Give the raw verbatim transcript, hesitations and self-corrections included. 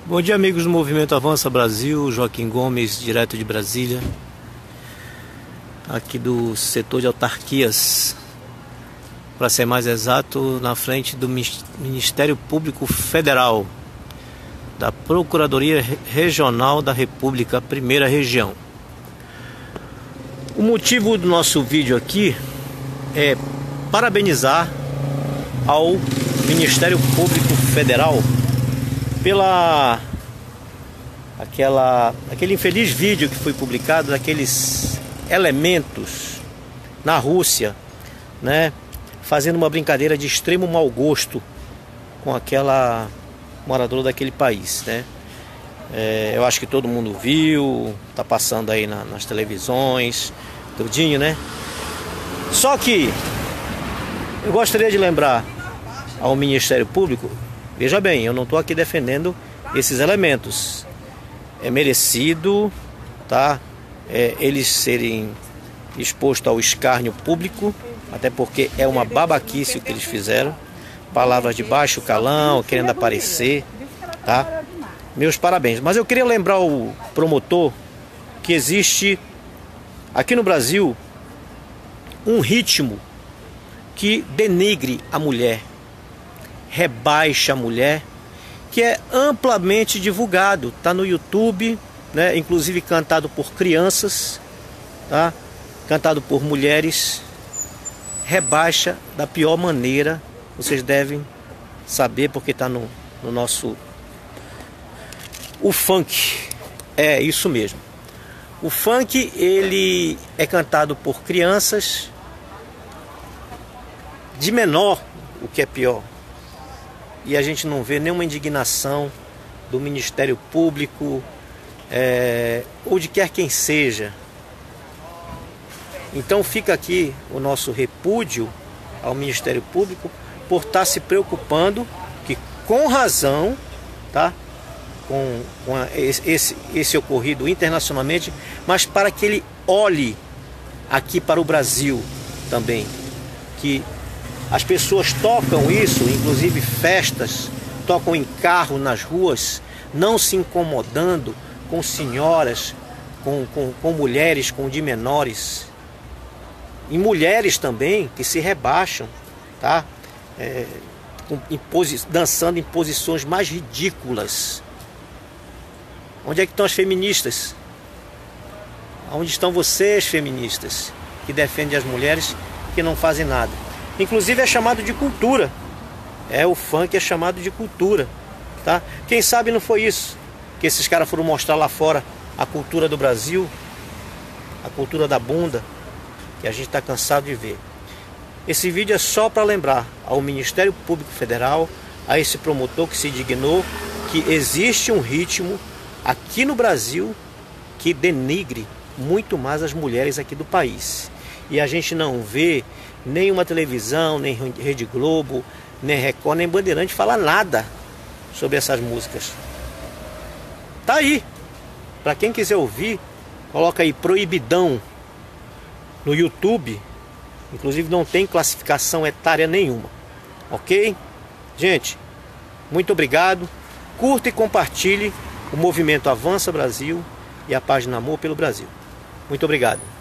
Bom dia, amigos do Movimento Avança Brasil. Joaquim Gomes, direto de Brasília, aqui do setor de autarquias, para ser mais exato, na frente do Ministério Público Federal, da Procuradoria Regional da República, Primeira Região. O motivo do nosso vídeo aqui é parabenizar ao Ministério Público Federal pela aquela aquele infeliz vídeo que foi publicado daqueles elementos na Rússia, né, fazendo uma brincadeira de extremo mau gosto com aquela moradora daquele país, né? É, eu acho que todo mundo viu, tá passando aí na, nas televisões, tudinho, né? Só que eu gostaria de lembrar ao Ministério Público, veja bem, eu não estou aqui defendendo esses elementos. É merecido, tá? É, eles serem expostos ao escárnio público, até porque é uma babaquice o que eles fizeram. Palavras de baixo calão, querendo aparecer, tá? Meus parabéns. Mas eu queria lembrar o promotor que existe aqui no Brasil um ritmo que denigre a mulher, rebaixa a mulher, que é amplamente divulgado, tá no YouTube, né? Inclusive cantado por crianças, tá? Cantado por mulheres, rebaixa da pior maneira. Vocês devem saber porque tá no, no nosso... O funk, é isso mesmo. O funk, ele é cantado por crianças de menor, o que é pior. E a gente não vê nenhuma indignação do Ministério Público, é, ou de quer quem seja. Então fica aqui o nosso repúdio ao Ministério Público por estar se preocupando, que com razão, tá? com, com a, esse, esse ocorrido internacionalmente, mas para que ele olhe aqui para o Brasil também, que as pessoas tocam isso, inclusive festas, tocam em carro nas ruas, não se incomodando com senhoras, com, com, com mulheres, com de menores. E mulheres também que se rebaixam, tá? É, com, em posi- dançando em posições mais ridículas. Onde é que estão as feministas? Onde estão vocês, feministas, que defendem as mulheres, que não fazem nada? Inclusive é chamado de cultura. É, o funk é chamado de cultura, tá? Quem sabe não foi isso que esses caras foram mostrar lá fora, a cultura do Brasil, a cultura da bunda, que a gente está cansado de ver. Esse vídeo é só para lembrar ao Ministério Público Federal, a esse promotor que se dignou, que existe um ritmo aqui no Brasil que denigre muito mais as mulheres aqui do país. E a gente não vê nenhuma televisão, nem Rede Globo, nem Record, nem Bandeirante falar nada sobre essas músicas. Tá aí. Para quem quiser ouvir, coloca aí Proibidão no YouTube. Inclusive não tem classificação etária nenhuma. Ok? Gente, muito obrigado. Curta e compartilhe o Movimento Avança Brasil e a página Amor pelo Brasil. Muito obrigado.